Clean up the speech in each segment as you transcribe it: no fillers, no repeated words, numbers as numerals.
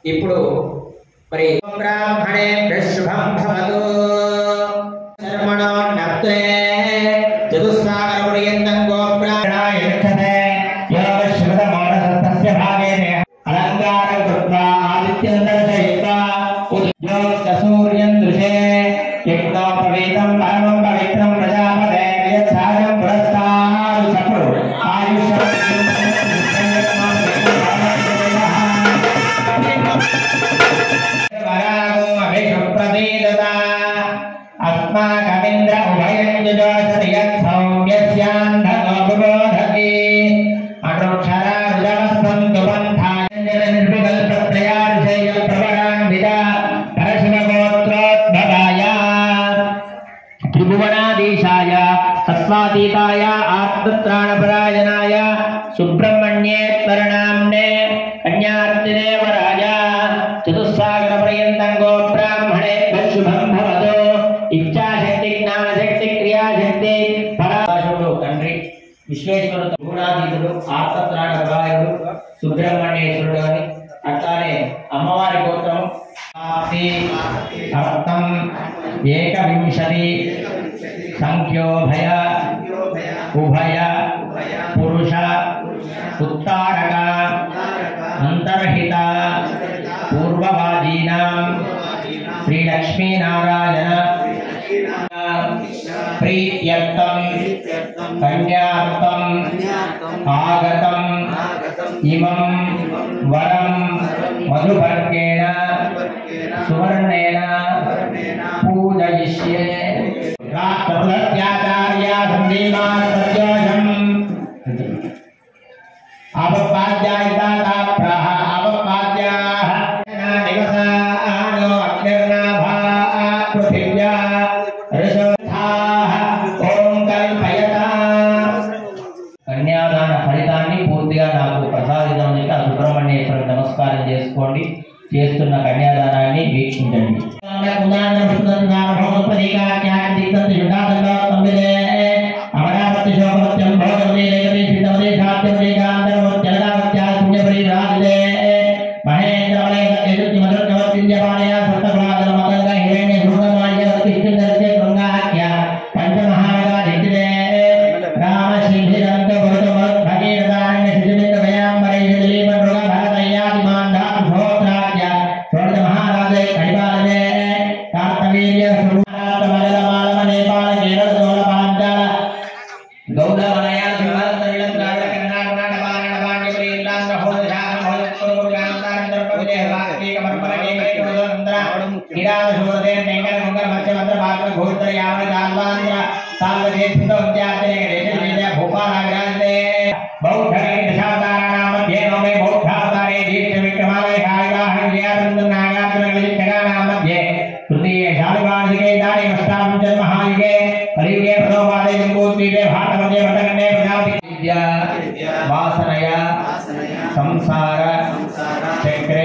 ఇప్పుడు మరి బ్రాహ్మణే శుభం భవతు శర్మణో నప్తే చతుస్సాగర పర్యంతం గోబ్రాహ్మణాయ యక్షతే యోగ శ్రుత మానసస్య భాగేన అలంకారం కృత్వా ఆదిత్యం దర్శయిత్వా ఉద్యోగ సూర్యం దృశే యజ్ఞో పవిత్రం పరమం పవిత్రం ప్రజాపతే యత్సారం పురస్తాదు చక్రు ఆయుష్యం अस्माकमिन्द्र उभयञ्जुजोषयत्सौम्यस्यान्धनोपबोधति अनुक्षरारुजवस्वन्तु पन्थायनिर्विकल्पत्रयार्षयप्रवणान्विता परशिवगोत्रोद्भवाय त्रिभुवनाधीशाय तत्त्वातीताय आत्मत्राणपरायणाय सुब्रह्मण्येश्वरनाम्ने कन्यार्तिने वराय चतुस्सागरपर्यन्तं गोब्राह्मणेभ्यः शुभं भवतु इच्छाशक्ति ज्ञानशक्ति क्रियाशक्ति पराशुడు తండ్రి విశ్వేశ్వరుడు గుణాతీతుడు ఆత్మత్రాణపరాయణుడు సుబ్రహ్మణ్యేశ్వరుడు అని అట్లానే అమ్మవారి గోత్రం అర్థం ఏకవింశతి సంఖ్యోభయ ఉభయ పురుష ఉత్తారక అంతర్హిత పూర్వవాజీనాం శ్రీలక్ష్మీనారాయణ ప్రీత్యర్థం కన్యార్థం ఆగతం ఇమం వరం మధువర్గేణ సువర్ణేన పూజయిష్యే రాత్రత్యాచార్య సందీమాన ప్రత్యోషం అవపాద్యాయితా ప్రాహ అవపాద్యాః నివసానో అగ్నిర్నాభా పృథివ్యా ఋషభాః ఓం కల్పయతా కన్యాదాన ఫలితాన్ని పూర్తిగా నాకు ప్రసాదితం చేసి ఆ సుబ్రహ్మణ్యేశ్వరుని నమస్కారం చేసుకోండి. చేస్తున్న కన్యాదానాన్ని వీక్షించండి. అమరావతి శోభత్యం భోగవతి లేఖతి సిద్ధవతి సాత్యం ఏకాంతరవత్యలదావత్యా పుణ్యపరిరాజితే మహేంద్రవలయ యజుతి మధుర్గవత్యంజపాలయ సప్తప్రాదల మతంగ హిరణ్య శృంగమాల్య కిష్కిందరస్య శృంగాఖ్య పంచమహావేదా దిక్కితే రామ శ్రీభిరంత భగవత్ భగీరథారణ్య శిశుమింద భయాంబరై జలీమృగ భరతయ్యాదిమాంధా భోత్రాఖ్య షోడశ మహారాజై కడిపాలనే కార్తవీర్య సుమారాతమలమాలమ నేపాల కేరళ దోల పాంచాల గౌడ మలయాళ భారత విలంద్రాడ కర్ణాటక బారణ బాణ్యపురి ఇల్లాంధ్ర హోదశాల హోదపురు గాంధారంధ్ర పవిదే వార్తీక పరపరకే కైకోదంద్ర కిరాల శూరదే నెంగర ముంగర మత్స్యమంత్ర భాగ భూతర యావన గాల్వాంధ్ర సాల్వదేశిత ఉద్యాతనే దేశ భూపాలాగ్రాంతే బౌద్ధగే దశావతారాణాం మధ్యే నోమే బౌద్ధావతారే దీక్ష విక్రమాలయ కాళిదాహం జయానంద నాగార్జున విలిఖగానాం మధ్యే తృతీయ శాలివార్షికే దానిమష్టాం జన్మహాయుగే కలియుగే ప్రథమపాదే జంబూద్వీపే భారతమధ్యే వటకన్నే ప్రజాపతి విద్యా వాసనయ సంసార చక్రే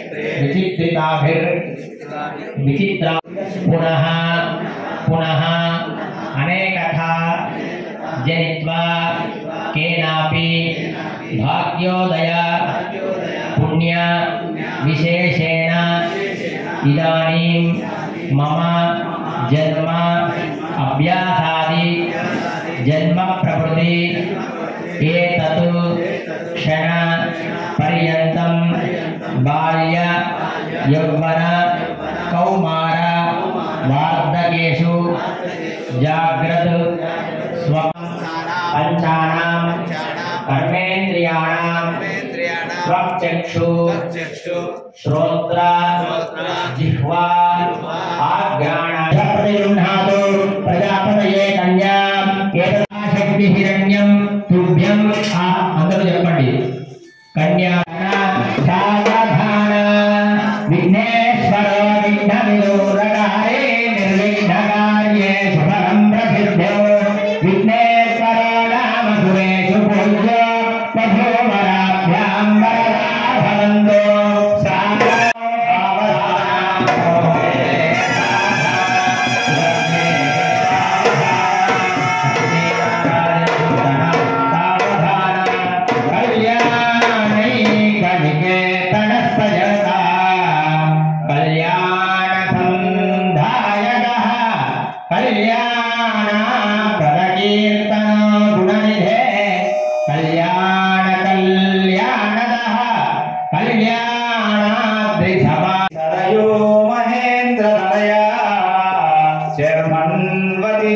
విచిత్ర పునః పునః అనేకథా జనిత్వా కేనాపి భాగ్యోదయ పుణ్య విశేషేణ ఇదానీం మమ జన్మ అభ్యాసాది జన్మ ప్రకృతి ఏతత్ క్షణ పర్యంతం బాల్య యౌవన కౌమార వార్ధకేషు జాగ్రత్ స్వప్న పంచానాం కర్మేంద్రియాణాం స్వచక్షు శ్రోత్ర జిహ్వా ఆఘ్రాణ ప్రతిగృహ్ణాతు ప్రజాపతయే కన్యాం ఏతదాశక్తి హిరణ్యం తుభ్యం అందరూ చెప్పండి. కన్యా సావధాన విఘ్నేశ్వరో విఘ్న విదూరకారే నిర్విఘ్నకార్యే శుభం ప్రసిద్ధో విఘ్నేశ్వరో నామ సురేషు పూజ్యో వధూవరాభ్యాం వరదా భవంతో సావధాన मन्वती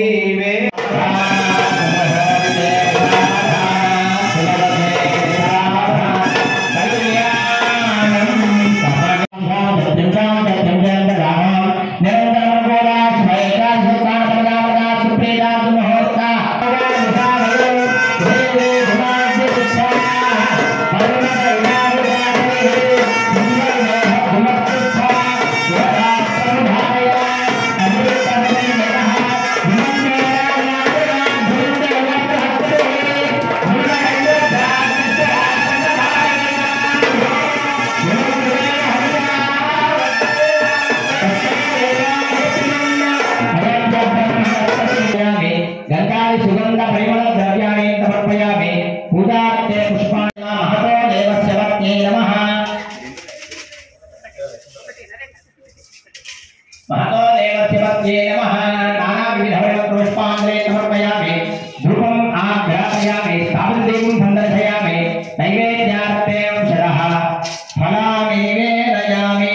सुगंध परिमल द्रव्याणि समर्पयामि पूजार्थे पुष्पाणि महतो देवस्य वत्न्यै नमः महतो देवस्य वत्न्यै नमः नानाविधः पुष्पाणि समर्पयामि धूपम् आघ्रापयामि स्थापितदेवं सन्दर्शयामि नैवेद्यार्थे शरः फलानि निवेदयामि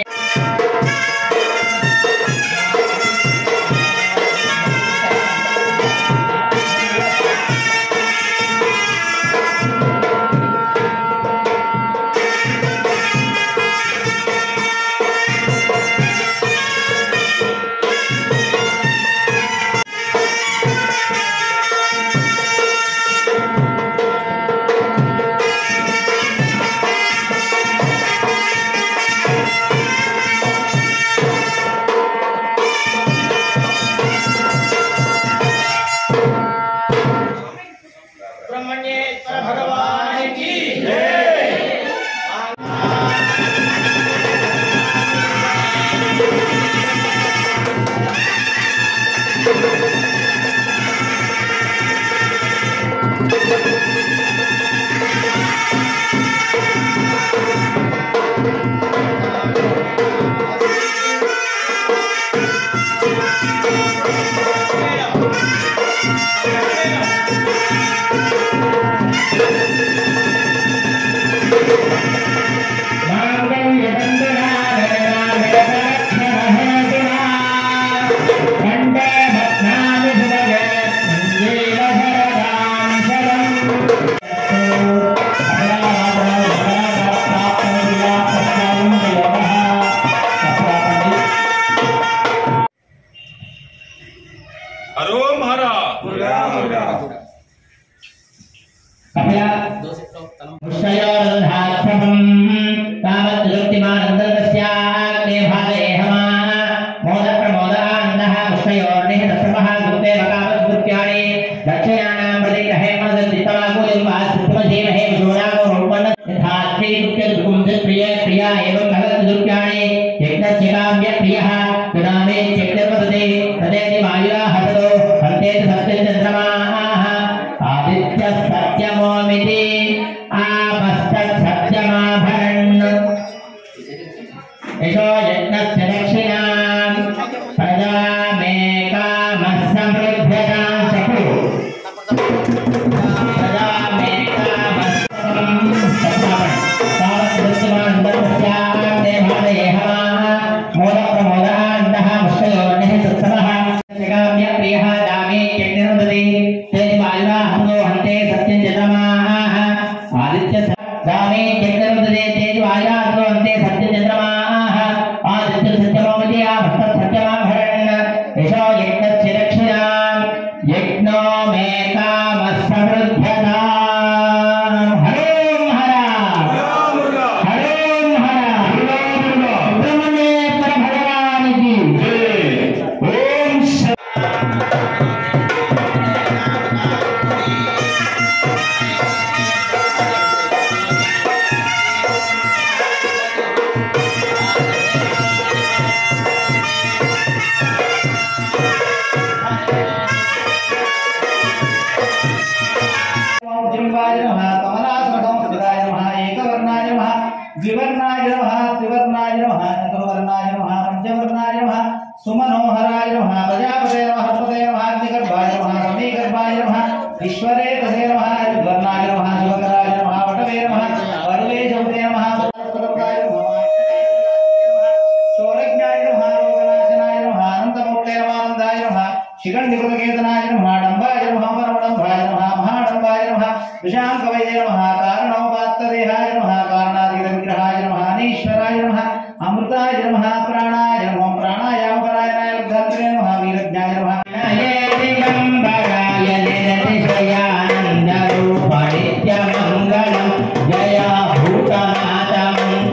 द्विवर्णाय नमः त्रिवर्णाय नमः चतुर्वर्णाय नमः पंचवर्णाय नमः सुमनोहराय नमः प्रजापते नमः हरपते नमः अग्निगर्भाय नमः समीगर्भाय नमः ईश्वरे तसे नमः युवर्णाय नमः शिवकराय नमः वटवे नमः वरुवेशवते नमः सर्वप्राय नमः चोरज्ञाय नमः रोगनाशनाय नमः अनंतमूर्ते नमः आनंदाय नमः शिखण्डिकृतकेतनाय नमः डम्बाय नमः परमडम्बाय नमः महाडम्बाय नमः विशांकवैदे नमः कारणोपात्तदेहाय नमः कारणातीतविग्रहाय नमः अनीश्वराय नमः अमृताय नमः प्राणाय नमः प्राणायामपरायणाय रुद्रात्रे नमः वीरज्ञाय नमः दिगंबराय निरतिशयानन्दरूपाय नित्यमङ्गलं जया भूतमाता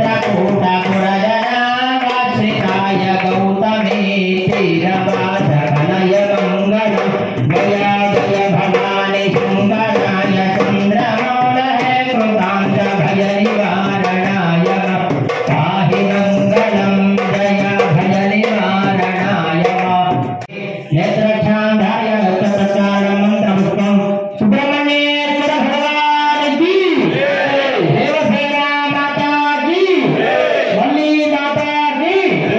मन्त्रकूटकुरजनावाश्रिताय गौतमी तीरवासकनय मङ्गलं जया जय भवानि सुन्दराय चन्द्रमौलहे कृतान्त भय निवारणाय पाहि मङ्गलं जय भय निवारणाय नेत्रच्छान्दाय रक्तप्रचारं मन्त्रपुष्पं सुब्रह्मण्येश्वर भगवान की देवसेना माता की वल्ली माता की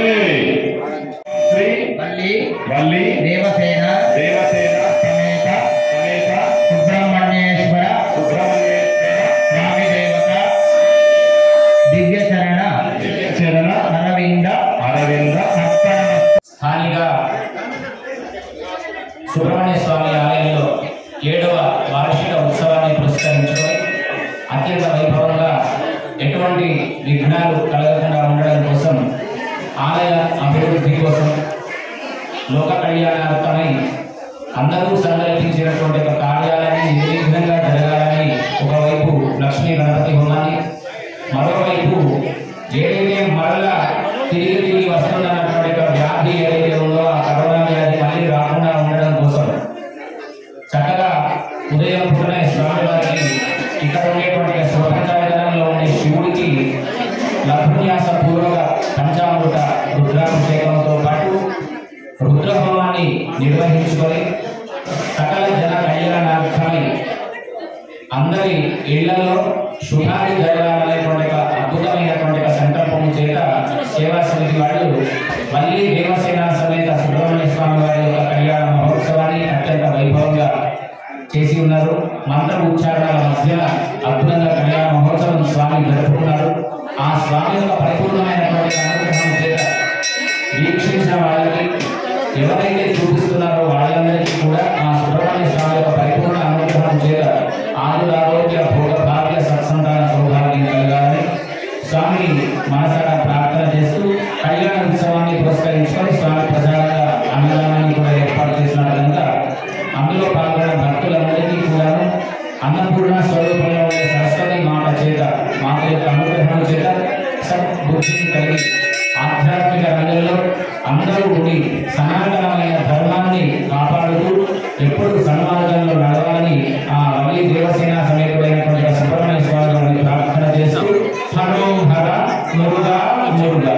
श्री वल्ली देवसेना समेत सुब्रह्मण्येश्वर स्वामी देवता दिव्यचरण अरविंद స్థానిక సుబ్రహ్మణ్య స్వామి ఆలయంలో 7వ వార్షిక ఉత్సవాన్ని పురస్కరించుకొని అత్యంత వైభవంగా ఎటువంటి విఘ్నాలు కలగకుండా ఉండడం కోసం ఆలయ అభివృద్ధి కోసం లోక కళ్యాణార్థమై అందరూ సంకల్పించినటువంటి ఒక కార్యాలయాన్ని నిర్విఘ్నంగా జరగాలని ఒకవైపు లక్ష్మీ గణపతి హోమాన్ని మరోవైపు ఏదైతే మరలా తిరిగి వస్తున్నటువంటి వ్యాధి ఏదైతే ఉందో ఆ కరోనా వ్యాధి మళ్ళీ రాకుండా ఉండడం కోసం చక్కగా ఉదయం పూటనే స్వామివారికి ఇక్కడ ఉండేటువంటి శోభంలో ఉండే శివుడికి లఘున్యాస పూర్వక పంచామృత రుద్రాభిషేకంతో పాటు రుద్రహోమాన్ని నిర్వహించుకొని సకల జన కళ్యాణార్థమై అందరి ఇళ్లలో శుభాన్ని జరగాలనేటువంటి అద్భుతమైనటువంటి సంకల్పం చేత సేవా సమితి వాళ్ళు మళ్ళీ దేవసేన సమేత సుబ్రహ్మణ్య స్వామి వారి యొక్క కళ్యాణ మహోత్సవాన్ని అత్యంత వైభవంగా చేసి ఉన్నారు. మంత్ర ఉచ్చారణల మధ్యన అద్భుతంగా కళ్యాణ మహోత్సవం స్వామి జరుపుకున్నారు. ఆ స్వామి యొక్క పరిపూర్ణమైనటువంటి అనుగ్రహం చేత వీక్షించిన వాళ్ళకి ఎవరైతే చూపిస్తున్నారో వాళ్ళందరికీ కూడా ఆ సుబ్రహ్మణ్య స్వామి యొక్క పరిపూర్ణ అనుగ్రహం చేత ఆరోగ్య భోగ భాగ్య సత్సంతాన సౌభాగ్యం కలగాలని స్వామిని మనసారా ప్రార్థన చేస్తూ కళ్యాణ ఉత్సవాన్ని పురస్కరించుకొని స్వామి ప్రసాదంగా అన్నదానాన్ని కూడా ఏర్పాటు చేసినారు కనుక అందులో పాల్గొన్న భక్తులందరికీ కూడా అన్నపూర్ణ స్వరూపంలో ఉండే సరస్వతి మాట చేత మాత యొక్క అనుగ్రహం చేత సద్బుద్ధిని కలిగి ఆధ్యాత్మిక రంగంలో అందరూ ఉండి సనాతనమైన ధర్మాన్ని కాపాడుతూ ఎప్పుడు సన్మార్గంలో నడవాలని ఆ వల్లి దేవసేన సమేతుడైనటువంటి సుబ్రహ్మణ్య స్వామి వారిని ప్రార్థన చేస్తూ హరోం హర మురుగా మురుగా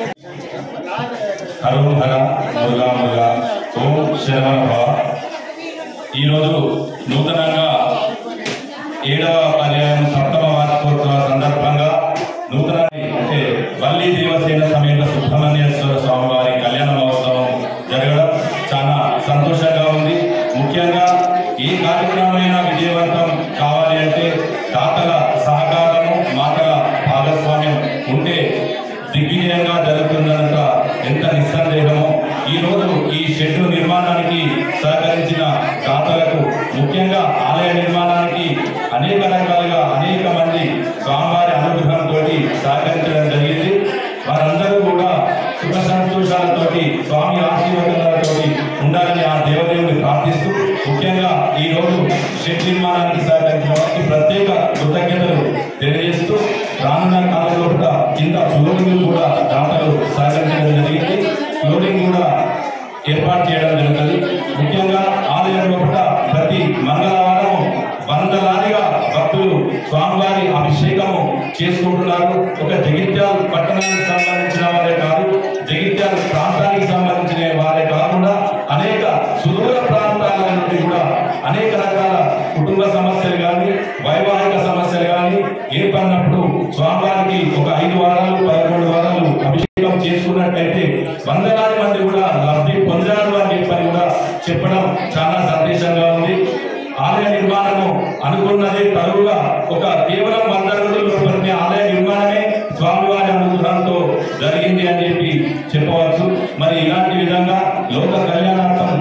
హరోం హర మురుగా మురుగా ఓం శరవణ. ఈరోజు నూతనంగా 7వ పర్యాయం 7వ వార్షికోత్సవ సందర్భంగా నూతన అంటే వల్లి దేవసేన సమేత సుబ్రహ్మణ్యేశ్వర స్వామి వారి కళ్యాణ మహోత్సవం జరగడం చాలా సంతోషంగా ఉంది. ముఖ్యంగా ఈ కార్యక్రమమైనా విజయవంతం కావాలి అంటే దాతల సహకారము మాటల భాగస్వామ్యం ఉంటే దిగ్విజయంగా జరుగుతుందనంత ఎంత నిస్సందేహమో ఈరోజు ఈ షెడ్డు నిర్మాణానికి సహకరించిన దాతలకు ముఖ్యంగా ఆలయ నిర్మాణానికి అనేక రకాలుగా అనేక మంది స్వామివారి అనుగ్రహంతో సహకరించడం జరిగింది. వారందరూ కూడా సుఖ సంతోషాలతోటి స్వామి ఆశీర్వాదాలతో ఉండాలని ఆ దేవదేవుని ప్రార్థిస్తూ ముఖ్యంగా ఈరోజు షెడ్ నిర్మాణానికి సహకరించిన వారికి ప్రత్యేక కృతజ్ఞతలు తెలియజేస్తూ రానున్న కాలంలో కూడా కింద ఫ్లోరింగ్ కూడా దాతలు సహకరించడం జరిగింది. ఫ్లోరింగ్ కూడా ఏర్పాటు చేయడం జరుగుతుంది. ముఖ్యంగా ఆలయంలో కూడా ప్రతి మంగళవారం వందలాదిగా భక్తులు స్వామివారి అభిషేకము చేసుకుంటున్నారు. ఒక జగిత్యాల పట్టణానికి సంబంధించిన వారే కాదు, జగిత్యాల ప్రాంతానికి సంబంధించిన వారే కాకుండా అనేక సుదూర ప్రాంతాల నుండి కూడా అనేక రకాల కుటుంబ సమస్యలు కానీ వైవాహిక సమస్యలు కానీ ఏర్పడినప్పుడు స్వామివారికి ఒక 5 వారాలు 11 వారాలు అభిషేకం చేసుకున్నట్లయితే వందలాది మంది కూడా లబ్ధి పొందారు అని చెప్పని కూడా చెప్పడం చాలా సందేశంగా ఉంది. ఆలయ నిర్మాణము అనుకున్నదే తరువుగా ఒక కేవలం 100 రోజుల ఆలయ నిర్మాణమే స్వామివారి అనుగ్రహంతో జరిగింది అని చెప్పి చెప్పవచ్చు. మరి ఇలాంటి విధంగా లోక కళ్యాణార్థం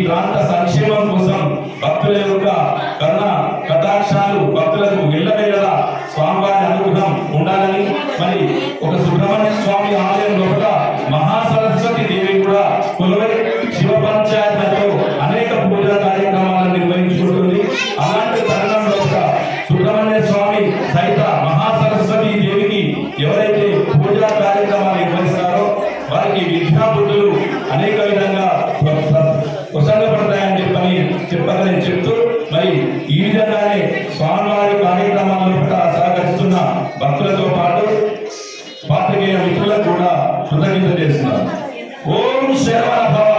ప్రాంత సంక్షేమం కోసం భక్తుల యొక్క కరుణ కటాక్షాలు భక్తులకు ఎల్లవేళలా స్వామివారి అనుగ్రహం ఉండాలని మరి ఒక సుబ్రహ్మణ్య స్వామి ఆలయం లోపల మహాసరస్వతి దేవి కూడా కొలువై శివ పంచాయతీలతో అనేక పూజా కార్యక్రమాలను నిర్వహించుకుంటుంది. అలాంటి తరుణం లోపల సుబ్రహ్మణ్య స్వామి సహిత మహాసరస్వతి దేవికి ఎవరైతే పూజా కార్యక్రమాలు నిర్వహిస్తారో వారికి విద్యాబుద్ధులు అనేక విధంగా ఉపసంగపడతాయని చెప్పని చెప్తూ మరి ఈ విధంగానే స్వామివారి కార్యక్రమాల్లో కూడా సహకరిస్తున్న భక్తులతో పాటు పాత్రికేయ మిత్రులకు కూడా కృతజ్ఞత చేస్తున్నారు. ఓం శరవణ భవ.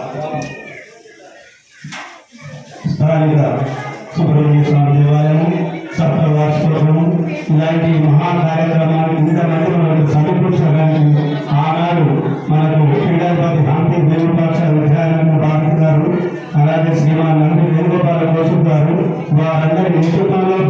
స్థానిక సుబ్రహ్మణ్య స్వామి దేవాలయం సప్తవార్షికోత్సవం ఇలాంటి మహా కార్యక్రమాలు ఇంతమంది మనకు సమకూర్చడానికి ఆనాడు మనకు క్రీడాధిపతి హాంతి దేవపాక్ష విద్యానంద భారతి గారు అలాగే శ్రీమాన్ నంది వేణుగోపాల కోసు గారు వారందరి నేతృత్వంలో